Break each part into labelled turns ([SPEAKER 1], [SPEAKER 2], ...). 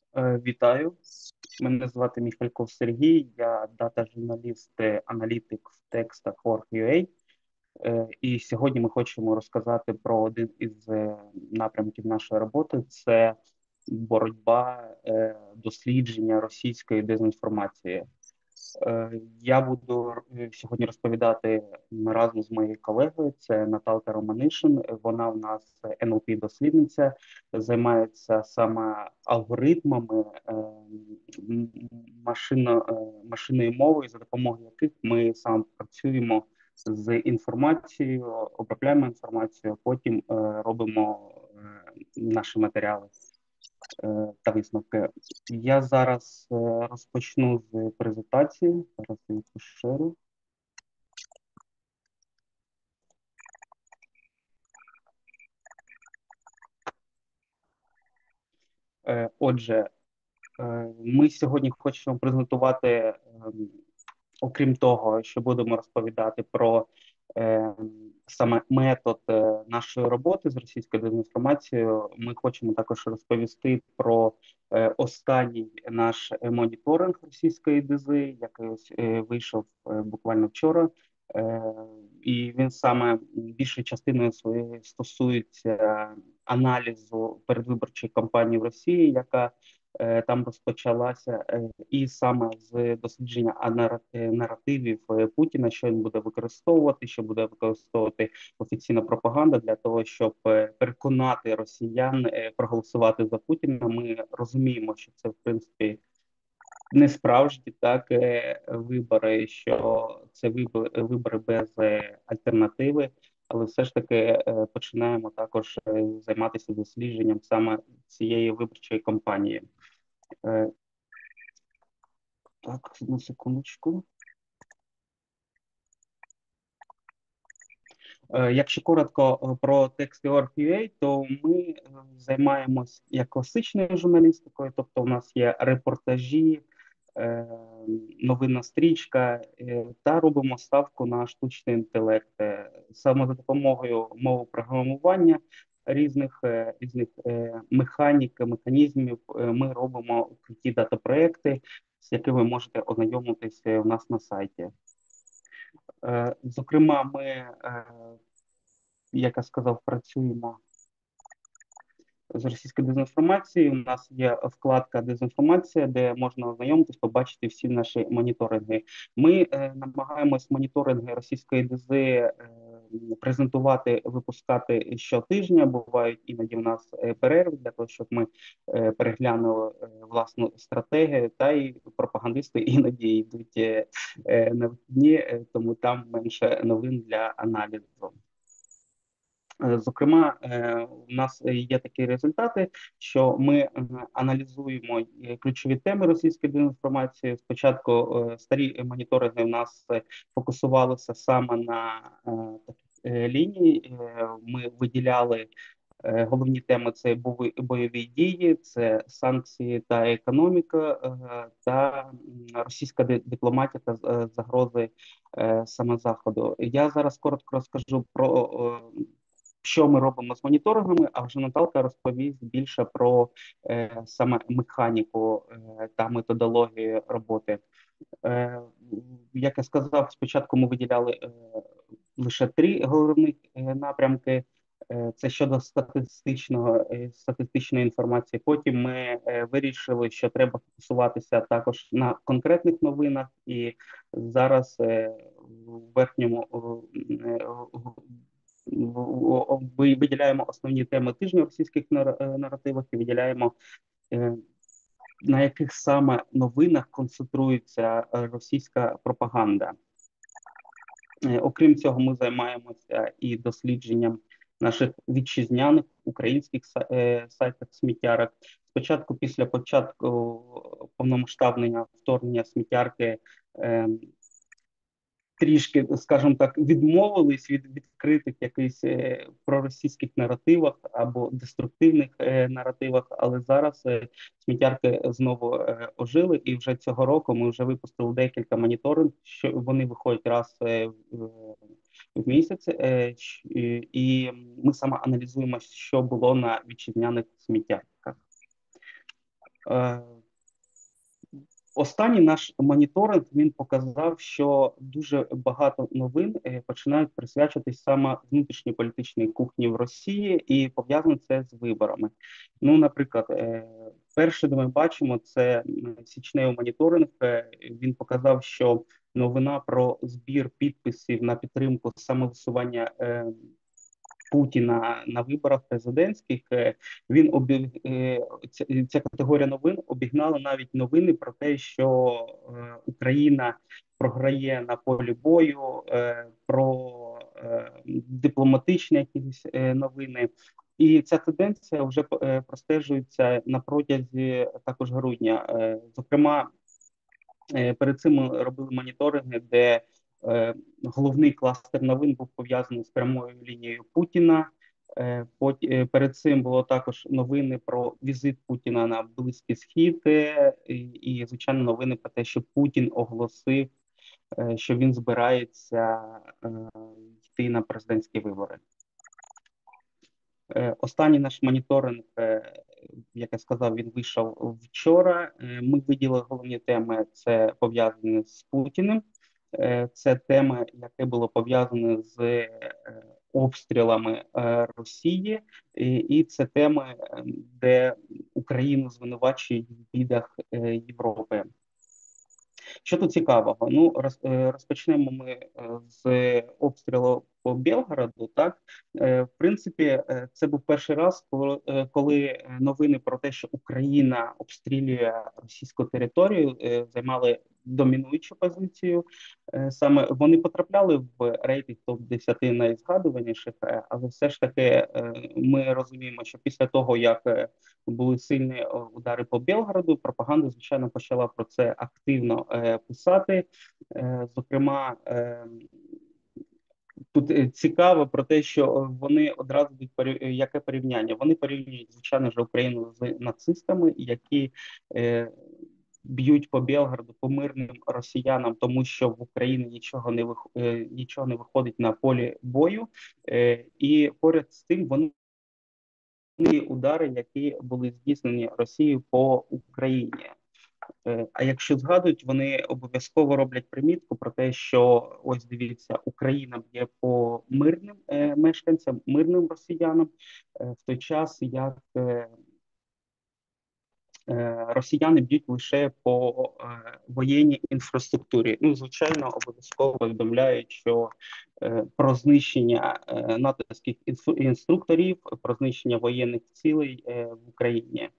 [SPEAKER 1] Вітаю, мене звати Міхальков Сергій, я дата-журналіст, аналітик в текстах Org.ua. І сьогодні ми хочемо розказати про один із напрямків нашої роботи. Це боротьба, дослідження російської дезінформації. Я буду сьогодні розповідати разом з моєю колегою. Це Наталка Романишин. Вона в нас NLP-дослідниця, займається саме алгоритмами машинною мовою, за допомогою яких ми саме працюємо з інформацією, обробляємо інформацію, а потім робимо наші матеріали та висновки. Я зараз розпочну з презентації. Зараз я її поширю. Отже, ми сьогодні хочемо презентувати, окрім того, що будемо розповідати про саме метод нашої роботи з російською дезінформацією. Ми хочемо також розповісти про останній наш моніторинг російської дези, який ось вийшов буквально вчора. Е, і він саме більшою частиною своєю стосується аналізу передвиборчої кампанії в Росії, яка там розпочалася, і саме з дослідження наративів Путіна, що він буде використовувати, що буде використовувати офіційна пропаганда для того, щоб переконати росіян проголосувати за Путіна. Ми розуміємо, що це в принципі не справжні вибори, що це вибори без альтернативи, але все ж таки починаємо також займатися дослідженням саме цієї виборчої кампанії. Е, Так, одну секундочку. Якщо коротко про тексти Org.ua, то ми займаємось як класичною журналістикою, тобто у нас є репортажі, е, новинна стрічка, та робимо ставку на штучний інтелект. Саме за допомогою мовопрограмування різних механік, механізмів ми робимо круті дата-проекти, з якими ви можете ознайомитися у нас на сайті. Зокрема, ми, як я сказав, працюємо з російською дезінформацією. У нас є вкладка Дезінформація, де можна ознайомитись, побачити всі наші моніторинги. Ми намагаємось моніторинги російської дези презентувати, випускати щотижня. Бувають іноді в нас перерви для того, щоб ми переглянули власну стратегію, та й пропагандисти іноді йдуть на вихідні, тому там менше новин для аналізу. Зокрема, у нас є такі результати, що ми аналізуємо ключові теми російської дезінформації. Спочатку старі моніторинги в нас фокусувалися саме на такі лінії. Ми виділяли головні теми: це бойові дії, це санкції та економіка, та російська дипломатія та загрози саме Заходу. Я зараз коротко розкажу про що ми робимо з моніторингами, а вже Наталка розповість більше про саме механіку та методологію роботи. Е, як я сказав, спочатку ми виділяли лише три головних напрямки. Це щодо статистичної інформації. Потім ми вирішили, що треба фокусуватися також на конкретних новинах, і зараз в верхньому виділяємо основні теми тижня в російських наративах і виділяємо, на яких саме новинах концентрується російська пропаганда. Окрім цього, ми займаємося і дослідженням наших вітчизняних українських сайтах сміттярок. Спочатку, після початку повномасштабного вторгнення сміттярки трішки, скажімо так, відмовились від відкритих якихось проросійських наративах або деструктивних наративах, але зараз сміттярки знову ожили, і вже цього року ми вже випустили декілька моніторингів, що вони виходять раз в місяць, і ми саме аналізуємо, що було на вітчизняних сміттярках. Е, Останній наш моніторинг він показав, що дуже багато новин починають присвячуватись саме внутрішньій політичній кухні в Росії, і пов'язано це з виборами. Ну, наприклад, перше, де ми бачимо, це січневий моніторинг. Він показав, що новина про збір підписів на підтримку самовисування Путіна на виборах президентських, він ця категорія новин обігнала навіть новини про те, що Україна програє на полі бою, про дипломатичні якісь новини. І ця тенденція вже простежується на протязі також грудня. Зокрема, перед цим ми робили моніторинги, де головний кластер новин був пов'язаний з прямою лінією Путіна. Перед цим було також новини про візит Путіна на Близький Схід, звичайно, новини про те, що Путін оголосив, що він збирається йти на президентські вибори. Останній наш моніторинг, як я сказав, він вийшов вчора. Ми виділили головні теми, це пов'язані з Путіним. Це теми, яке було пов'язане з обстрілами Росії, і це теми, де Україну звинувачують в бідах Європи. Що тут цікавого? Ну, розпочнемо ми з обстрілу по Білгороду. Так, в принципі, це був перший раз, коли новини про те, що Україна обстрілює російську територію, займали домінуючу позицію. Саме вони потрапляли в рейтинг топ-10 найзгадуваніших, але все ж таки ми розуміємо, що після того, як були сильні удари по Білгороду, пропаганда, звичайно, почала про це активно писати. Зокрема, тут цікаво про те, що вони одразу яке порівняння? Вони порівнюють, звичайно ж, Україну з нацистами, які б'ють по Білгороду, по мирним росіянам, тому що в Україні нічого не виходить на полі бою. І поряд з тим вони удари, які були здійснені Росією по Україні. А якщо згадують, вони обов'язково роблять примітку про те, що ось дивіться, Україна б'є по мирним мешканцям, мирним росіянам, в той час як росіяни б'ють лише по воєнній інфраструктурі. Ну, звичайно, обов'язково повідомляють, що про знищення натовських інструкторів, про знищення воєнних цілей в Україні.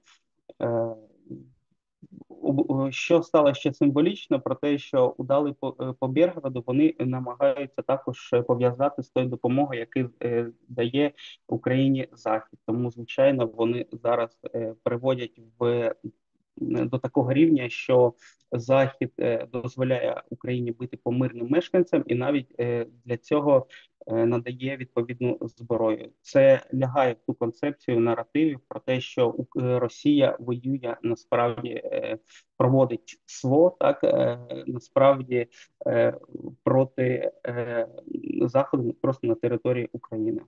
[SPEAKER 1] Що стало ще символічно, про те, що удали по Бєргороду, вони намагаються також пов'язати з тою допомогою, яку дає Україні Захід. Тому, звичайно, вони зараз приводять до такого рівня, що Захід дозволяє Україні бити по мирним мешканцям, і навіть для цього надає відповідну зброю. Це лягає в ту концепцію наративів про те, що Росія воює насправді, проводить СВО, так насправді проти Заходу, просто на території України.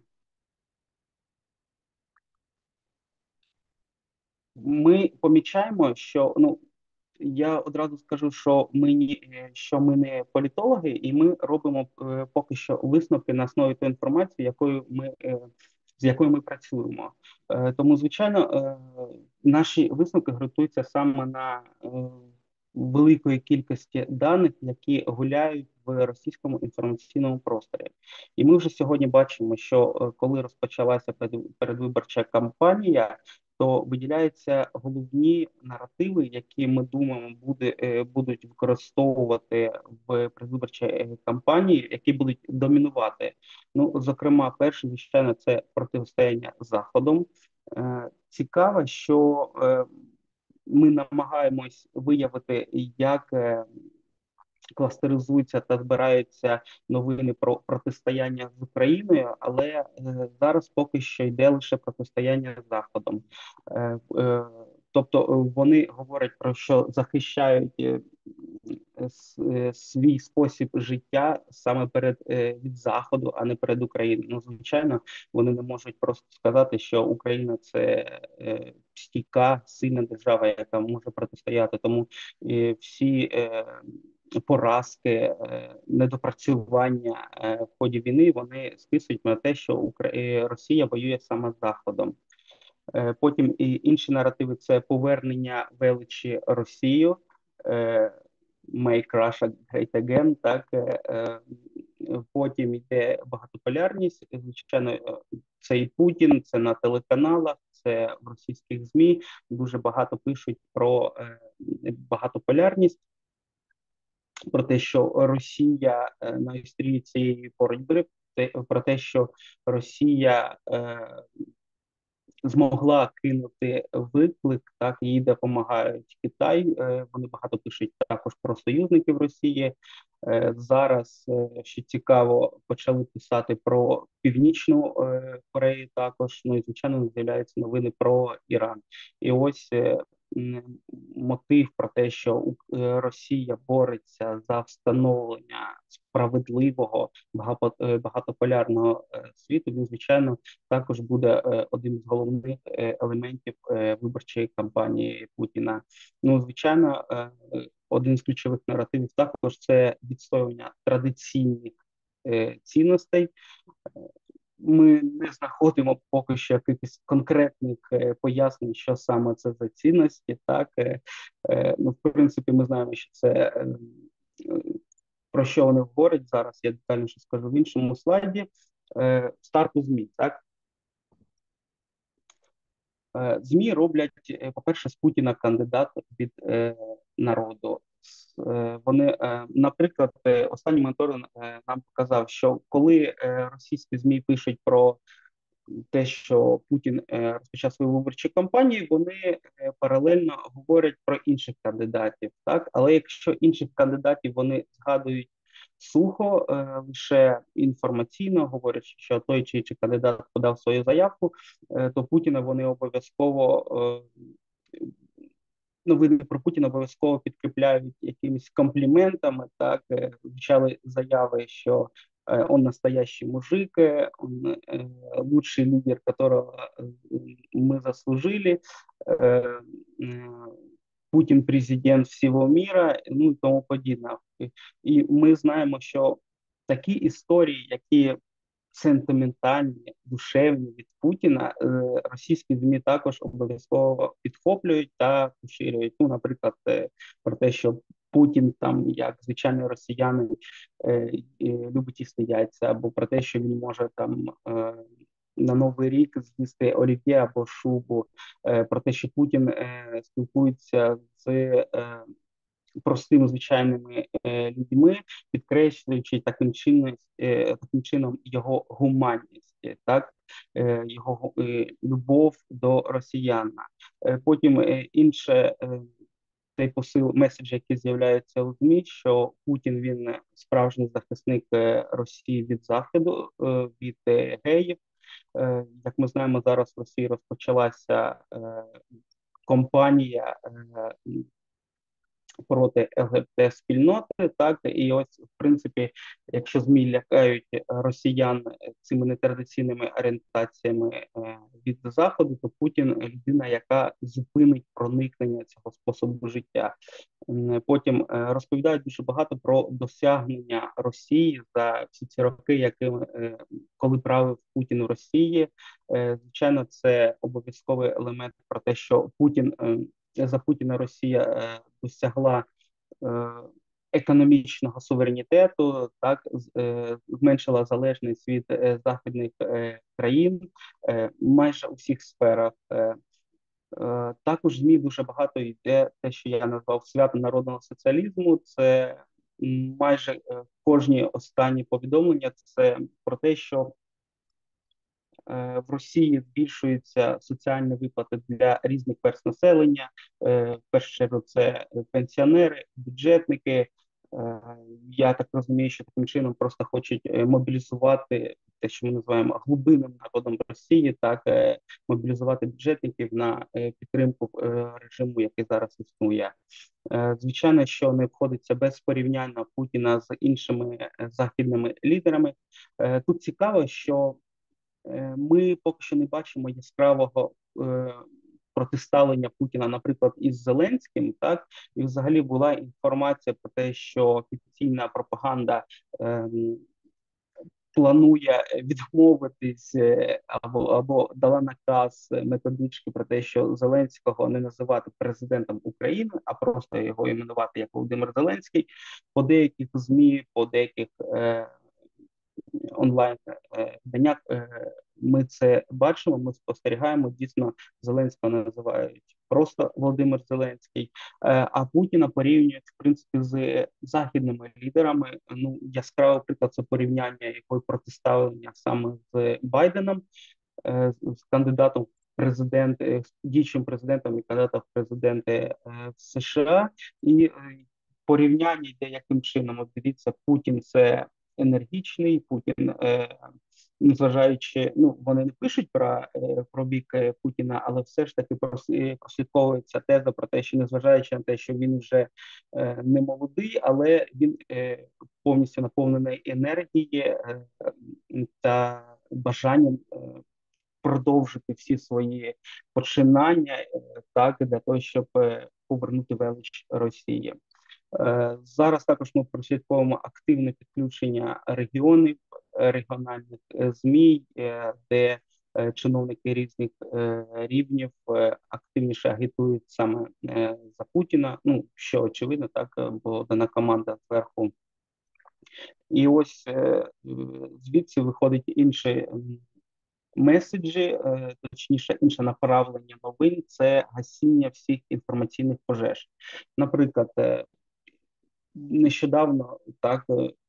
[SPEAKER 1] Ми помічаємо, що я одразу скажу, що ми не політологи, і ми робимо поки що висновки на основі тої інформації, з якою ми працюємо. Тому, звичайно, наші висновки ґрунтуються саме на великої кількості даних, які гуляють в російському інформаційному просторі. І ми вже сьогодні бачимо, що коли розпочалася передвиборча кампанія, то виділяються головні наративи, які ми думаємо будуть використовувати в передвиборчій кампанії, які будуть домінувати. Ну, зокрема, перше, звичайно, це протистояння з Заходом. Цікаво, що ми намагаємось виявити, як кластеризуються та збираються новини про протистояння з Україною, але зараз поки що йде лише протистояння з Заходом. тобто вони говорять про що захищають свій спосіб життя саме від Заходу, а не перед Україною. Ну, звичайно, вони не можуть просто сказати, що Україна це стійка, сильна держава, яка може протистояти. Тому всі поразки, недопрацювання в ході війни вони списують на те, що Росія воює саме з Заходом. Потім і інші наративи це повернення величі Росію, е, Make Russia Great Again, так, потім йде багатополярність, звичайно, це і Путін, це на телеканалах, це в російських ЗМІ, дуже багато пишуть про багатополярність, про те, що Росія на острії цієї боротьби, про те, що Росія змогла кинути виклик, так їй допомагають Китай. Вони багато пишуть також про союзників Росії. Зараз що цікаво, почали писати про Північну Корею. Також ну і звичайно з'являються новини про Іран. І ось мотив про те, що Росія бореться за встановлення справедливого багатополярного світу. Він звичайно також буде одним з головних елементів виборчої кампанії Путіна. Ну, звичайно, один з ключових наративів також це відстоювання традиційних цінностей. Ми не знаходимо поки що якихось конкретних пояснень, що саме це за цінності. Так, ну, в принципі, ми знаємо, що це про що вони говорять зараз. Я детальніше скажу в іншому слайді. Старту ЗМІ, так. ЗМІ роблять, по-перше, з Путіна кандидата від народу. Вони, наприклад, останній монітор нам показав, що коли російські ЗМІ пишуть про те, що Путін розпочав свою виборчу кампанію, вони паралельно говорять про інших кандидатів. Так, але якщо інших кандидатів вони згадують сухо, лише інформаційно говорять, що той чи інший кандидат подав свою заявку, то Путіна вони обов'язково новини про Путіна обов'язково підкріпляють якимись компліментами. Так, звучали заяви, що он настоящий мужик, он лучший лидер, которого мы заслужили, Путін президент всього міра, ну і тому подібне. І ми знаємо, що такі історії, які сентиментальні, душевні від Путіна, російські ЗМІ також обов'язково підхоплюють та поширюють. Ну, наприклад, про те, що Путін там, як звичайний росіянин, любить їсти яйця, або про те, що він може там на Новий рік з'їсти олів'є або шубу, про те, що Путін спілкується з простими звичайними людьми, підкреслюючи таким чином його гуманність, так, його любов до росіян. Потім інше цей посил меседжі, які з'являються у ЗМІ, що Путін він справжній захисник Росії від Заходу, від геїв. Як ми знаємо, зараз в Росії розпочалася кампанія проти ЛГБТ-спільноти, так, і ось, в принципі, якщо ЗМІ лякають росіян цими нетрадиційними орієнтаціями від Заходу, то Путін людина, яка зупинить проникнення цього способу життя. Потім розповідають дуже багато про досягнення Росії за всі ці роки, якими коли правив Путін у Росії. Звичайно, це обов'язковий елемент про те, що за Путіна Росія досягла економічного суверенітету, так, зменшила залежність від західних країн майже у всіх сферах. Також ЗМІ дуже багато йде те, що я назвав свято народного соціалізму. Це майже кожні останні повідомлення це про те, що в Росії збільшуються соціальні виплати для різних верств населення. В першу чергу це пенсіонери, бюджетники, Е, Я так розумію, що таким чином просто хочуть мобілізувати те, що ми називаємо глибинним народом Росії, так мобілізувати бюджетників на підтримку режиму, який зараз існує. Звичайно, що не обходиться без порівняння Путіна з іншими західними лідерами. Тут цікаво, що ми поки що не бачимо яскравого протиставлення Путіна, наприклад, із Зеленським, так і взагалі була інформація про те, що офіційна пропаганда планує відмовитись або дала наказ методички про те, що Зеленського не називати президентом України, а просто його іменувати як Володимир Зеленський. По деяких змі, по деяких онлайн виданнях ми це бачимо. Ми спостерігаємо. Дійсно, Зеленського називають просто Володимир Зеленський, а Путіна порівнюють в принципі з західними лідерами. Ну, яскравий приклад це порівняння його протиставлення саме з Байденом, з кандидатом в президенти, з діючим президентом і кандидатом в президенти в США, і порівняння йде яким чином. От дивіться, Путін це енергічний, Путін, незважаючи, ну вони не пишуть про бік Путіна, але все ж таки прослідковується теза про те, що незважаючи на те, що він вже не молодий, але він повністю наповнений енергії та бажанням продовжити всі свої починання, так для того, щоб повернути велич Росії. Зараз також ми прослідковуємо активне підключення регіонів, регіональних ЗМІ, де чиновники різних рівнів активніше агітують саме за Путіна. Ну що очевидно, так бо дана команда зверху. І ось звідси виходить інші меседжі, точніше, інше направлення новин це гасіння всіх інформаційних пожеж. Наприклад, нещодавно так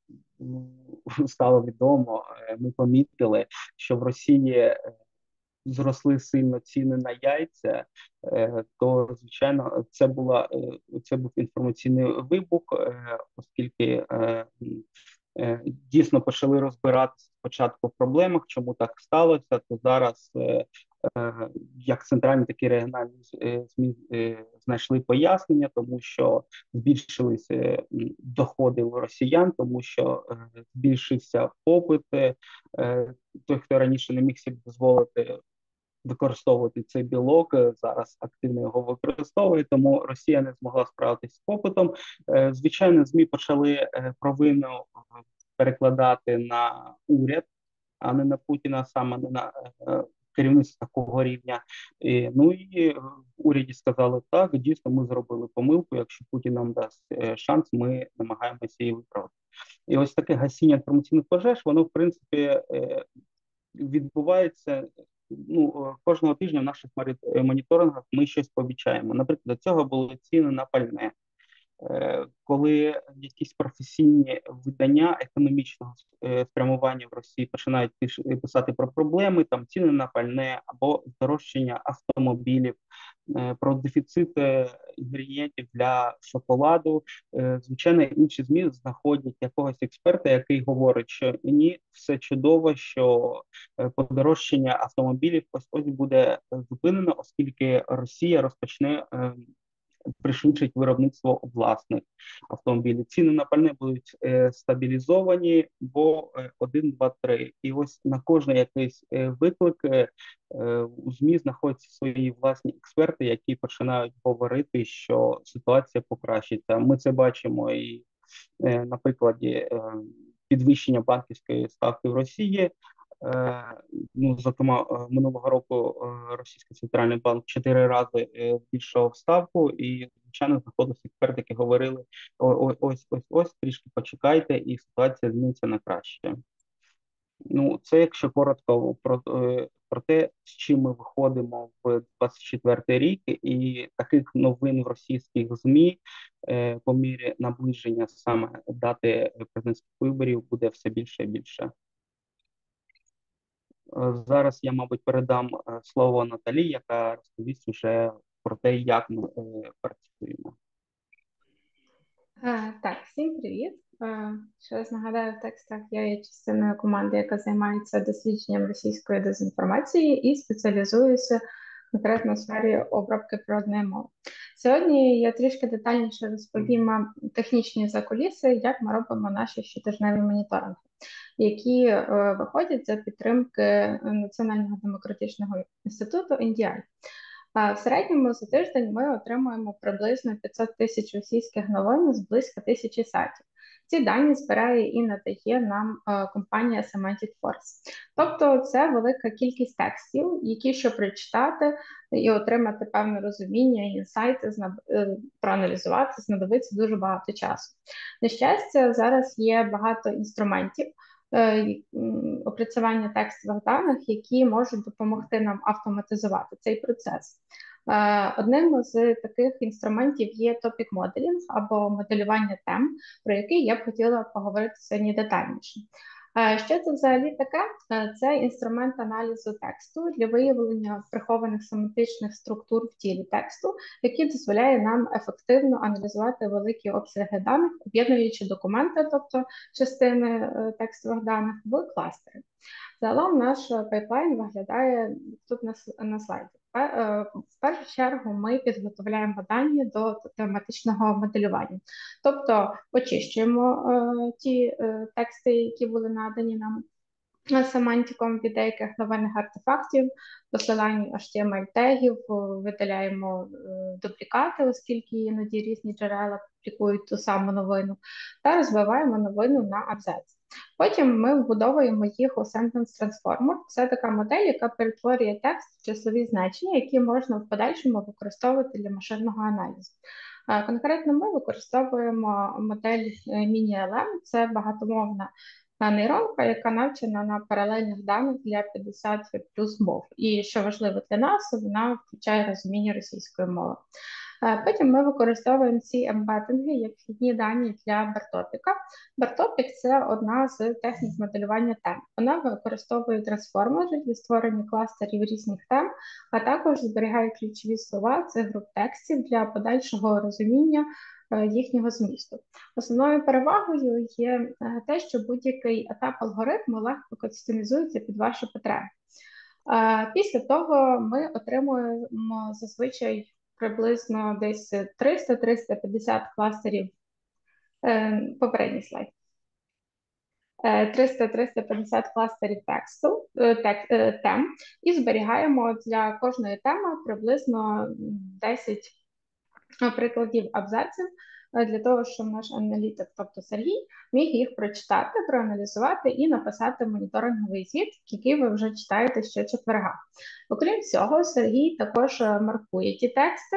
[SPEAKER 1] стало відомо, ми помітили, що в Росії зросли сильно ціни на яйця, то звичайно це був інформаційний вибух, оскільки дійсно почали розбиратися спочатку в проблемах, чому так сталося, то зараз як центральні, так і регіональні ЗМІ знайшли пояснення, тому що збільшилися доходи у росіян, тому що збільшився попит. Той, хто раніше не міг собі дозволити використовувати цей білок, зараз активно його використовує, тому Росія не змогла справитися з попитом. Звичайно, ЗМІ почали провину перекладати на уряд, а не на Путіна, саме не на керівництво такого рівня. Ну і в уряді сказали, так, дійсно, ми зробили помилку, якщо Путін нам дасть шанс, ми намагаємося її виправити. І ось таке гасіння інформаційних пожеж, воно, в принципі, відбувається кожного тижня в наших моніторингах ми щось помічаємо. Наприклад, до цього були ціни на пальне. Коли якісь професійні видання економічного спрямування в Росії починають писати про проблеми, там ціни на пальне або здорожчання автомобілів, про дефіцит інгредієнтів для шоколаду, звичайно, інші ЗМІ знаходять якогось експерта, який говорить, що ні, все чудово, що подорожчання автомобілів ось буде зупинено, оскільки Росія розпочне пришвидшить виробництво власних автомобілів. Ціни на пальне будуть стабілізовані, бо 1, 2, 3. І ось на кожний якийсь виклик у ЗМІ знаходяться свої власні експерти, які починають говорити, що ситуація покращиться. Ми це бачимо і на прикладі підвищення банківської ставки в Росії. Ну, зокрема, минулого року Російський центральний банк 4 рази збільшував ставку, і звичайно знаходилися експерти, які говорили: ось трішки почекайте, і ситуація зміниться на краще. Ну, це якщо коротко про те, з чим ми виходимо в 24-й рік, і таких новин в російських ЗМІ по мірі наближення саме дати президентських виборів буде все більше і більше. Зараз я, мабуть, передам слово Наталі, яка розповість вже про те, як ми працюємо.
[SPEAKER 2] Так, всім привіт. Ще раз нагадаю, в текстах я є частиною команди, яка займається дослідженням російської дезінформації і спеціалізуюся конкретно в сфері обробки природної мови. Сьогодні я трішки детальніше розповім вам технічні закуліси, як ми робимо наші щотижневі моніторинги, які виходять за підтримки Національного демократичного інституту NDI. В середньому за тиждень ми отримуємо приблизно 500 тисяч російських новин з близько 1000 сайтів. Ці дані збирає і надає нам компанія Semantic Force. Тобто це велика кількість текстів, які щоб прочитати і отримати певне розуміння, інсайти, проаналізувати, знадобиться дуже багато часу. На щастя, зараз є багато інструментів, опрацювання текстових даних, які можуть допомогти нам автоматизувати цей процес. Одним з таких інструментів є Topic Modeling або моделювання тем, про який я б хотіла поговорити сьогодні детальніше. Що це взагалі таке? Це інструмент аналізу тексту для виявлення прихованих семантичних структур в тілі тексту, який дозволяє нам ефективно аналізувати великі обсяги даних, об'єднуючи документи, тобто частини текстових даних, в кластери. Загалом наш пайплайн виглядає тут на слайді. В першу чергу ми підготовляємо дані до тематичного моделювання, тобто очищуємо ті тексти, які були надані нам семантиком від деяких новинних артефактів, посилань HTML-тегів, видаляємо дублікати, оскільки іноді різні джерела публікують ту саму новину, та розбиваємо новину на абзац. Потім ми вбудовуємо їх у Sentence Transformer. Це така модель, яка перетворює текст в числові значення, які можна в подальшому використовувати для машинного аналізу. Конкретно ми використовуємо модель Mini-LM, це багатомовна нейронка, яка навчена на паралельних даних для 50 плюс мов. І що важливо для нас, вона включає розуміння російської мови. Потім ми використовуємо ці ембединги як вхідні дані для бартопіка. Бартопік – це одна з технік моделювання тем. Вона використовує трансформери для створення кластерів різних тем, а також зберігає ключові слова цих груп текстів для подальшого розуміння їхнього змісту. Основною перевагою є те, що будь-який етап алгоритму легко кастомізується під ваші потреби. Після того ми отримуємо зазвичай приблизно десь 300-350 кластерів, попередній слайд. 300-350 кластерів тексту, тем, і зберігаємо для кожної теми приблизно 10 прикладів абзаців, для того, щоб наш аналітик, тобто Сергій, міг їх прочитати, проаналізувати і написати моніторинговий звіт, який ви вже читаєте щочетверга. Окрім цього, Сергій також маркує ті тексти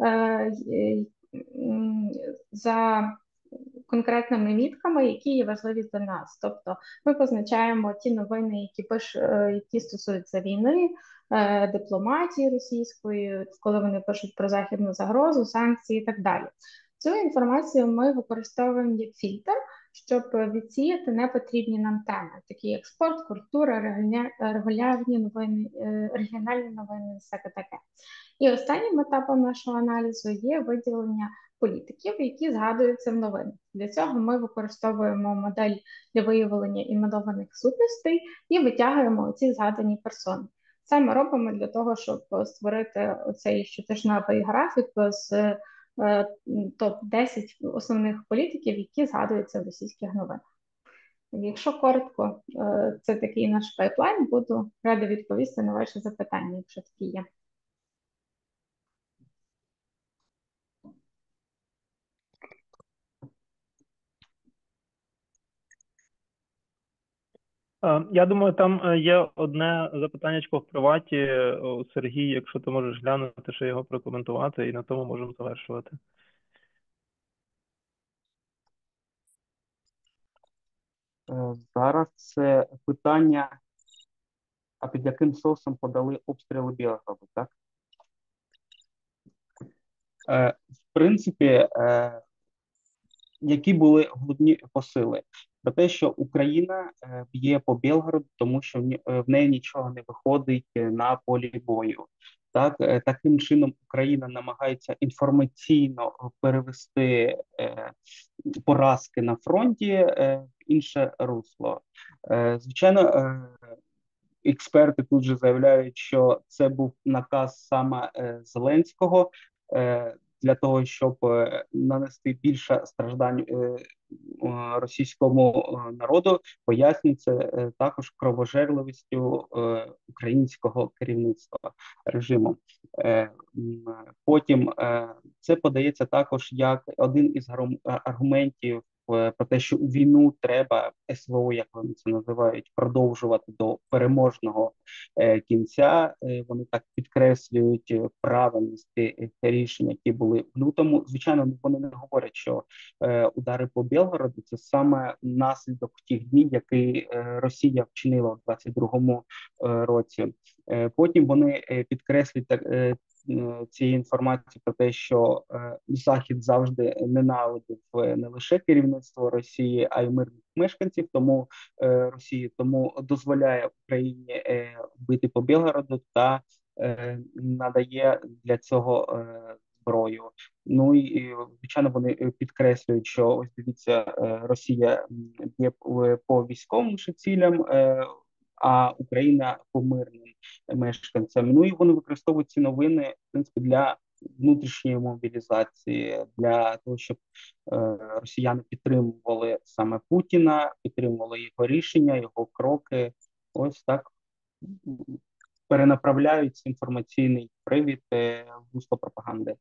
[SPEAKER 2] за конкретними мітками, які є важливі для нас. Тобто ми позначаємо ті новини, які стосуються війни, дипломатії російської, коли вони пишуть про західну загрозу, санкції і так далі. Цю інформацію ми використовуємо як фільтр, щоб відсіяти непотрібні нам теми, такі як спорт, культура, регулярні новини, регіональні новини, всяке таке. І останнім етапом нашого аналізу є виділення політиків, які згадуються в новинах. Для цього ми використовуємо модель для виявлення іменованих сутностей і витягуємо ці згадані персони. Це ми робимо для того, щоб створити оцей щотижневий графік з топ-10 основних політиків, які згадуються в російських новинах. Якщо коротко, це такий наш пайплайн, буду рада відповісти на ваші запитання, якщо такі є.
[SPEAKER 3] Я думаю, там є одне запитаннячко в приваті. Сергій, якщо ти можеш глянути, ще його прокоментувати, і на тому можемо завершувати.
[SPEAKER 1] Зараз це питання, а під яким соусом подали обстріли Білгороду, так? В принципі, які були головні посили? Про те, що Україна б'є по Білгороду, тому що в неї нічого не виходить на полі бою. Так, таким чином Україна намагається інформаційно перевести поразки на фронті в інше русло. Звичайно, експерти тут же заявляють, що це був наказ саме Зеленського для того, щоб нанести більше страждань російському народу, пояснюється також кровожерливістю українського керівництва режиму. Потім це подається також як один із аргументів про те, що війну треба СВО, як вони це називають, продовжувати до переможного кінця. Вони так підкреслюють правильність рішень, які були в лютому. Звичайно, вони не говорять, що удари по Білгороду це саме наслідок тих днів, які Росія вчинила в 22-му році. Потім вони підкреслюють цієї інформації про те, що Захід завжди ненавидив не лише керівництво Росії, а й мирних мешканців, тому тому дозволяє Україні бити по Білгороду та надає для цього зброю. Ну і звичайно вони підкреслюють, що ось дивіться, Росія б'є по військовим цілям, а Україна по мирним мешканцям. Ну і вони використовують ці новини в принципі для внутрішньої мобілізації, для того, щоб росіяни підтримували саме Путіна, підтримували його рішення, його кроки. Ось так перенаправляють інформаційний привід в русло пропаганди.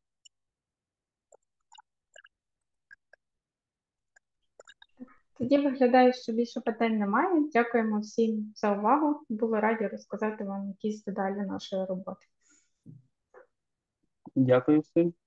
[SPEAKER 2] Тоді виглядає, що більше питань немає. Дякуємо всім за увагу. Були раді розказати вам якісь деталі нашої роботи.
[SPEAKER 1] Дякую всім.